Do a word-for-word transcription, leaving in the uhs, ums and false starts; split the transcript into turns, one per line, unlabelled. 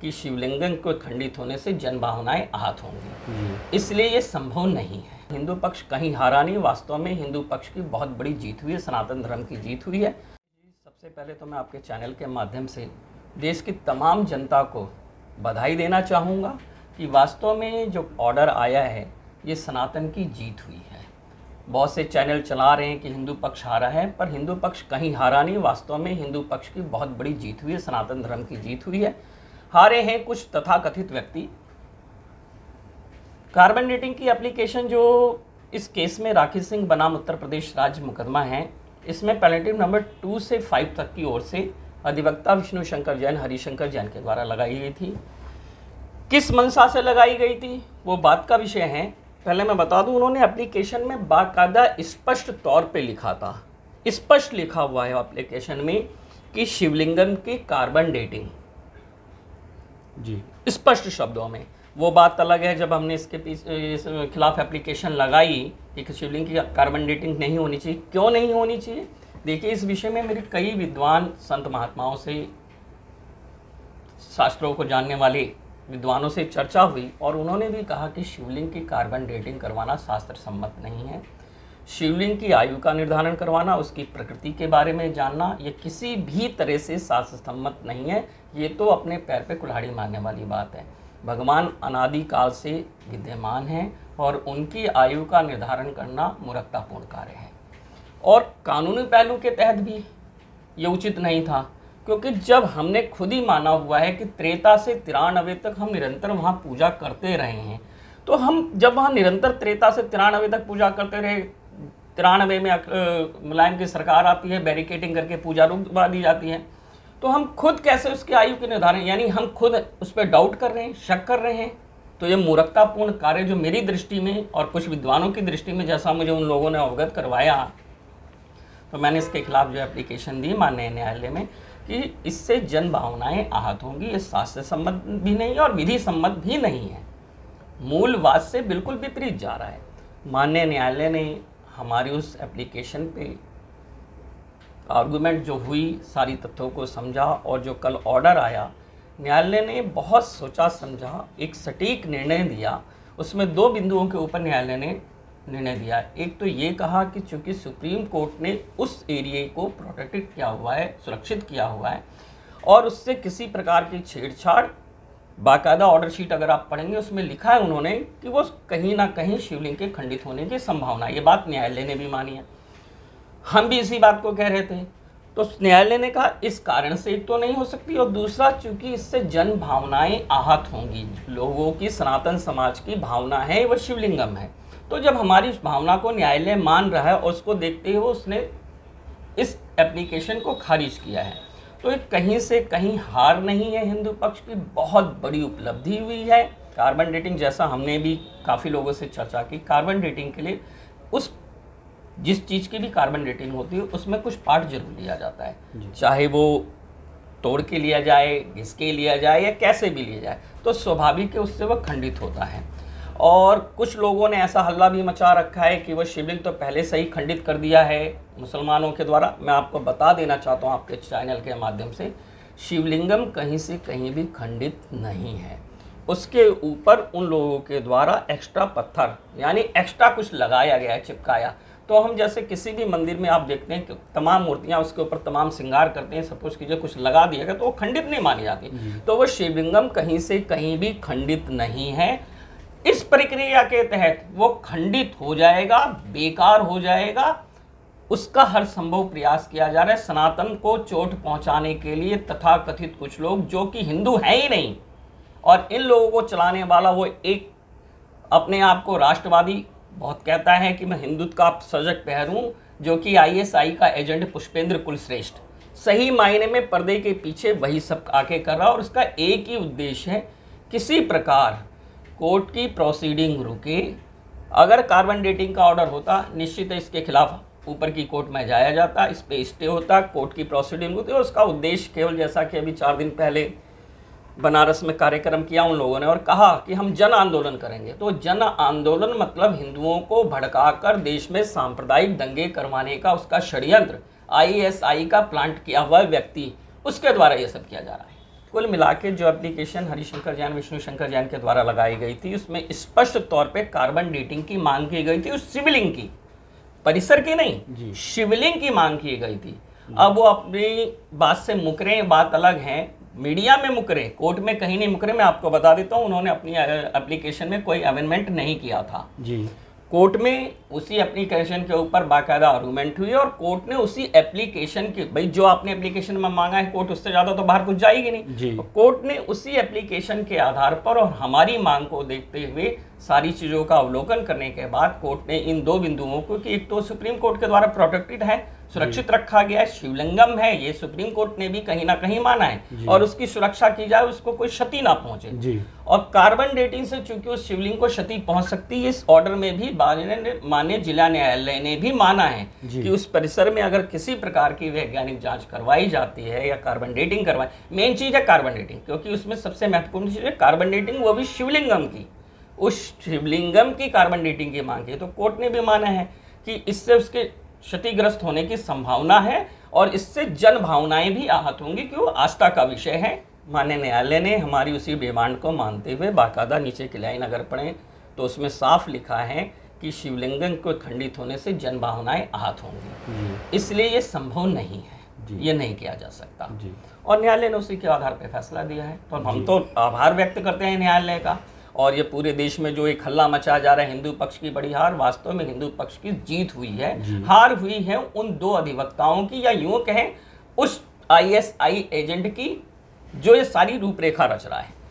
कि शिवलिंगम को खंडित होने से जन भावनाएं आहत होंगी, इसलिए ये संभव नहीं है। हिंदू पक्ष कहीं हारा नहीं, वास्तव में हिंदू पक्ष की बहुत बड़ी जीत हुई है, सनातन धर्म की जीत हुई है। सबसे पहले तो मैं आपके चैनल के माध्यम से देश की तमाम जनता को बधाई देना चाहूँगा कि वास्तव में जो ऑर्डर आया है ये सनातन की जीत हुई है। बहुत से चैनल चला रहे हैं कि हिंदू पक्ष हारा है, पर हिंदू पक्ष कहीं हारा नहीं, वास्तव में हिंदू पक्ष की बहुत बड़ी जीत हुई है, सनातन धर्म की जीत हुई है। हारे हैं कुछ तथाकथित व्यक्ति। कार्बन डेटिंग की एप्लीकेशन जो इस केस में राखी सिंह बनाम उत्तर प्रदेश राज्य मुकदमा है, इसमें पैलेटिव नंबर टू से फाइव तक की ओर से अधिवक्ता विष्णु शंकर जैन, हरिशंकर जैन के द्वारा लगाई गई थी। किस मंशा से लगाई गई थी वो बात का विषय है। पहले मैं बता दूं, उन्होंने एप्लीकेशन में बाकायदा स्पष्ट तौर पे लिखा था, स्पष्ट लिखा हुआ है एप्लीकेशन में कि शिवलिंगम की कार्बन डेटिंग, जी स्पष्ट शब्दों में। वो बात अलग है जब हमने इसके इस खिलाफ एप्लीकेशन लगाई कि शिवलिंग की कार्बन डेटिंग नहीं होनी चाहिए। क्यों नहीं होनी चाहिए? देखिए, इस विषय में मेरी कई विद्वान संत महात्माओं से, शास्त्रों को जानने वाले विद्वानों से चर्चा हुई और उन्होंने भी कहा कि शिवलिंग की कार्बन डेटिंग करवाना शास्त्र सम्मत नहीं है। शिवलिंग की आयु का निर्धारण करवाना, उसकी प्रकृति के बारे में जानना, ये किसी भी तरह से शास्त्र सम्मत नहीं है। ये तो अपने पैर पे कुल्हाड़ी मारने वाली बात है। भगवान अनादिकाल से विद्यमान हैं और उनकी आयु का निर्धारण करना मूर्खतापूर्ण कार्य है और कानूनी पहलू के तहत भी ये उचित नहीं था, क्योंकि जब हमने खुद ही माना हुआ है कि त्रेता से तिरानवे तक हम निरंतर वहाँ पूजा करते रहे हैं, तो हम जब वहाँ निरंतर त्रेता से तिरानवे तक पूजा करते रहे, तिरानवे में मुलायम की सरकार आती है, बैरिकेडिंग करके पूजा रुकवा दी जाती है, तो हम खुद कैसे उसकी आयु के निर्धारण, यानी हम खुद उस पर डाउट कर रहे हैं, शक कर रहे हैं। तो ये मूर्खतापूर्ण कार्य जो मेरी दृष्टि में और कुछ विद्वानों की दृष्टि में, जैसा मुझे उन लोगों ने अवगत करवाया, तो मैंने इसके खिलाफ जो एप्लीकेशन दी माननीय न्यायालय में कि इससे जन भावनाएं आहत होंगी। ये शास्त्र सम्मत भी नहीं है और विधि सम्मत भी नहीं है, मूल बात से बिल्कुल विपरीत जा रहा है। माननीय न्यायालय ने हमारी उस एप्लीकेशन पे आर्गूमेंट जो हुई, सारी तथ्यों को समझा और जो कल ऑर्डर आया, न्यायालय ने बहुत सोचा समझा, एक सटीक निर्णय दिया। उसमें दो बिंदुओं के ऊपर न्यायालय ने निर्णय दिया। एक तो ये कहा कि चूंकि सुप्रीम कोर्ट ने उस एरिया को प्रोटेक्टेड किया हुआ है, सुरक्षित किया हुआ है और उससे किसी प्रकार की छेड़छाड़, बाकायदा ऑर्डर शीट अगर आप पढ़ेंगे उसमें लिखा है उन्होंने कि वो कहीं ना कहीं शिवलिंग के खंडित होने की संभावना है। ये बात न्यायालय ने भी मानी है, हम भी इसी बात को कह रहे थे। तो न्यायालय ने कहा इस कारण से एक तो नहीं हो सकती और दूसरा चूंकि इससे जन भावनाएं आहत होंगी, लोगों की, सनातन समाज की भावना है वह शिवलिंगम है। तो जब हमारी उस भावना को न्यायालय मान रहा है और उसको देखते हुए उसने इस एप्लीकेशन को खारिज किया है, तो ये कहीं से कहीं हार नहीं है, हिंदू पक्ष की बहुत बड़ी उपलब्धि हुई है। कार्बन डेटिंग, जैसा हमने भी काफ़ी लोगों से चर्चा की, कार्बन डेटिंग के लिए उस जिस चीज़ की भी कार्बन डेटिंग होती है उसमें कुछ पार्ट जरूर लिया जाता है, चाहे वो तोड़ के लिया जाए, घिस के लिया जाए या कैसे भी लिया जाए, तो स्वाभाविक है उससे वह खंडित होता है। और कुछ लोगों ने ऐसा हल्ला भी मचा रखा है कि वह शिवलिंग तो पहले से ही खंडित कर दिया है मुसलमानों के द्वारा। मैं आपको बता देना चाहता हूँ आपके चैनल के माध्यम से, शिवलिंगम कहीं से कहीं भी खंडित नहीं है। उसके ऊपर उन लोगों के द्वारा एक्स्ट्रा पत्थर, यानी एक्स्ट्रा कुछ लगाया गया है, चिपकाया। तो हम जैसे किसी भी मंदिर में आप देखते हैं कि तमाम मूर्तियां, उसके ऊपर तमाम श्रृंगार करते हैं, सपोज कीजिए कुछ लगा दिया गया तो वो खंडित नहीं मानी जाती। तो वो शिवलिंगम कहीं से कहीं भी खंडित नहीं है। इस प्रक्रिया के तहत वो खंडित हो जाएगा, बेकार हो जाएगा, उसका हर संभव प्रयास किया जा रहा है सनातन को चोट पहुंचाने के लिए। तथाकथित कुछ लोग जो कि हिंदू हैं ही नहीं, और इन लोगों को चलाने वाला वो एक अपने आप को राष्ट्रवादी बहुत कहता है कि मैं हिंदुत्व का सजग पहर हूं, जो कि आईएसआई का एजेंट पुष्पेंद्र कुलश्रेष्ठ सही मायने में पर्दे के पीछे वही सब आके कर रहा है। और उसका एक ही उद्देश्य है, किसी प्रकार कोर्ट की प्रोसीडिंग रुके। अगर कार्बन डेटिंग का ऑर्डर होता, निश्चित है इसके खिलाफ ऊपर की कोर्ट में जाया जाता, इस पे स्टे होता, कोर्ट की प्रोसीडिंग होती। और उसका उद्देश्य केवल, जैसा कि अभी चार दिन पहले बनारस में कार्यक्रम किया उन लोगों ने और कहा कि हम जन आंदोलन करेंगे, तो जन आंदोलन मतलब हिंदुओं को भड़काकर देश में सांप्रदायिक दंगे करवाने का उसका षड्यंत्र, आईएसआई का प्लांट किया हुआ व्यक्ति, उसके द्वारा ये सब किया जा रहा है। कुल मिला के जो एप्लीकेशन हरिशंकर जैन विष्णु शंकर जैन के द्वारा लगाई गई थी उसमें स्पष्ट तौर पे कार्बन डेटिंग की मांग की गई थी, उस शिवलिंग की, परिसर की नहीं, शिवलिंग की मांग की गई थी। अब वो अपनी बात से मुकरे, बात अलग है, मीडिया में मुकरे, कोर्ट में कहीं नहीं मुकरे। मैं आपको बता देता हूँ, उन्होंने अपनी एप्लीकेशन में कोई अमेंडमेंट नहीं किया था जी। कोर्ट में उसी एप्लीकेशन के ऊपर बाकायदा आर्गूमेंट हुई और कोर्ट ने उसी एप्लीकेशन की, भाई जो आपने एप्लीकेशन में मांगा है कोर्ट उससे ज़्यादा तो बाहर कुछ जाएगी नहीं, तो कोर्ट ने उसी एप्लीकेशन के आधार पर और हमारी मांग को देखते हुए सारी चीज़ों का अवलोकन करने के बाद कोर्ट ने इन दो बिंदुओं को, कि एक तो सुप्रीम कोर्ट के द्वारा प्रोटेक्टेड है, सुरक्षित रखा गया है, शिवलिंगम है, ये सुप्रीम कोर्ट ने भी कहीं ना कहीं माना है, और उसकी सुरक्षा की जाए, उसको कोई क्षति ना पहुंचे जी। और कार्बन डेटिंग से चूंकि उस शिवलिंग को क्षति पहुंच सकती है, इस ऑर्डर में भी माननीय जिला न्यायालय ने भी माना है कि उस परिसर में अगर किसी प्रकार की वैज्ञानिक जांच करवाई जाती है या कार्बन डेटिंग करवाई, मेन चीज है कार्बन डेटिंग, क्योंकि उसमें सबसे महत्वपूर्ण चीज है कार्बन डेटिंग, वो भी शिवलिंगम की, उस शिवलिंगम की कार्बन डेटिंग की मांग की। तो कोर्ट ने भी माना है कि इससे उसके क्षतिग्रस्त होने की संभावना है और इससे जन भावनाएं भी आहत होंगी, क्यों आस्था का विषय है। माननीय न्यायालय ने हमारी उसी डिमांड को मानते हुए बाकायदा नीचे की लाइन अगर पढ़ें तो उसमें साफ लिखा है कि शिवलिंगम को खंडित होने से जन भावनाएं आहत होंगी, इसलिए ये संभव नहीं है, ये नहीं किया जा सकता जी। और न्यायालय ने उसी के आधार पर फैसला दिया है, तो हम तो आभार व्यक्त करते हैं न्यायालय का। और ये पूरे देश में जो एक हल्ला मचा जा रहा है हिंदू पक्ष की बड़ी हार, वास्तव में हिंदू पक्ष की जीत हुई है, हार हुई है उन दो अधिवक्ताओं की, या यूं कहें उस आई एस आई एजेंट की जो ये सारी रूपरेखा रच रहा है।